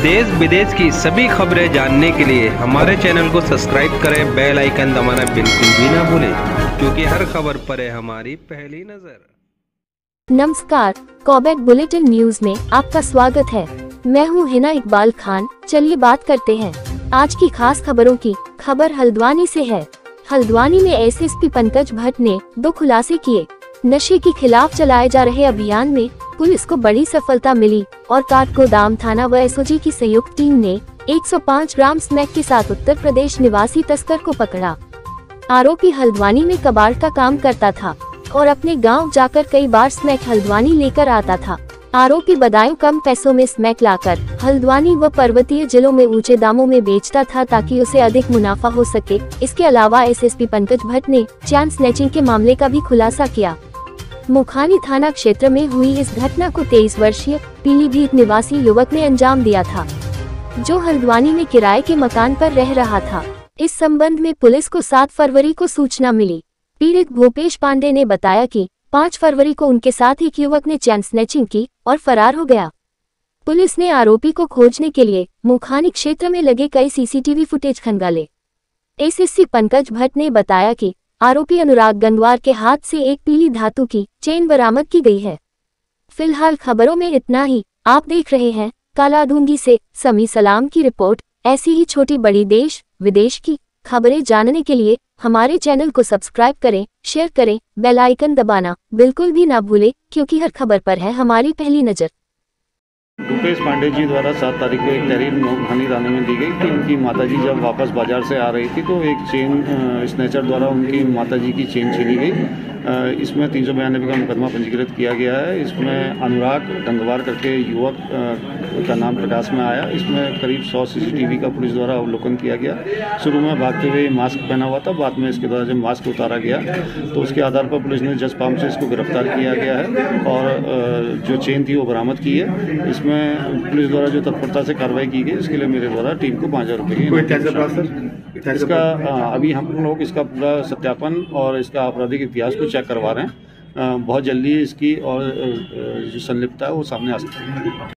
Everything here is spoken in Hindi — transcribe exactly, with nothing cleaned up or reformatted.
देश विदेश की सभी खबरें जानने के लिए हमारे चैनल को सब्सक्राइब करें, बेल आइकन दबाना बिल्कुल भी ना भूलें, क्योंकि हर खबर पर है हमारी पहली नजर। नमस्कार, कॉबेट बुलेटिन न्यूज में आपका स्वागत है। मैं हूं हिना इकबाल खान। चलिए बात करते हैं आज की खास खबरों की। खबर हल्द्वानी से है। हल्द्वानी में एसएसपी पंकज भट्ट ने दो खुलासे किए। नशे के खिलाफ चलाए जा रहे अभियान में पुलिस को बड़ी सफलता मिली और काठगोदाम थाना व एसओजी की संयुक्त टीम ने एक सौ पाँच ग्राम स्मैक के साथ उत्तर प्रदेश निवासी तस्कर को पकड़ा। आरोपी हल्द्वानी में कबाड़ का काम करता था और अपने गांव जाकर कई बार स्मैक हल्द्वानी लेकर आता था। आरोपी बदायूं कम पैसों में स्मैक लाकर हल्द्वानी व पर्वतीय जिलों में ऊंचे दामों में बेचता था ताकि उसे अधिक मुनाफा हो सके। इसके अलावा एसएसपी पंकज भट्ट ने चैन स्नैचिंग के मामले का भी खुलासा किया। मुखानी थाना क्षेत्र में हुई इस घटना को तेईस वर्षीय पीलीभीत निवासी युवक ने अंजाम दिया था, जो हल्द्वानी में किराए के मकान पर रह रहा था। इस संबंध में पुलिस को सात फरवरी को सूचना मिली। पीड़ित भूपेश पांडे ने बताया कि पाँच फरवरी को उनके साथ एक युवक ने चैन स्नैचिंग की और फरार हो गया। पुलिस ने आरोपी को खोजने के लिए मुखानी क्षेत्र में लगे कई सीसीटीवी फुटेज खंगाले। एसएसपी पंकज भट्ट ने बताया कि आरोपी अनुराग गंगवार के हाथ से एक पीली धातु की चेन बरामद की गई है। फिलहाल खबरों में इतना ही। आप देख रहे हैं कालाधूंगी से समी सलाम की रिपोर्ट। ऐसी ही छोटी बड़ी देश विदेश की खबरें जानने के लिए हमारे चैनल को सब्सक्राइब करें, शेयर करें, बेल आइकन दबाना बिल्कुल भी ना भूलें, क्योंकि हर खबर पर है हमारी पहली नजर। भूपेश पांडे जी द्वारा सात तारीख को एक तहरीर मुखानी थाने में दी गई कि उनकी माताजी जब वापस बाजार से आ रही थी तो एक चेन स्नैचर द्वारा उनकी माताजी की चेन छीनी गई। इसमें तीन सौ बयानबे का मुकदमा पंजीकृत किया गया है। इसमें अनुराग गंगवार करके युवक का नाम प्रकाश में आया। इसमें करीब सौ सीसीटीवी का पुलिस द्वारा अवलोकन किया गया। शुरू में भागते हुए मास्क पहना हुआ था, बाद में इसके द्वारा जब मास्क उतारा गया तो उसके आधार पर पुलिस ने जज पाम से इसको गिरफ्तार किया गया है और जो चेन थी वो बरामद की है। इसमें पुलिस द्वारा जो तत्परता से कार्रवाई की गई उसके लिए मेरे द्वारा टीम को पाँच हजार रुपये की इसका अभी हम लोग इसका पूरा सत्यापन और इसका आपराधिक इतिहास को चेक करवा रहे हैं। बहुत जल्दी इसकी और जो संलिप्तता है वो सामने आ सकती है।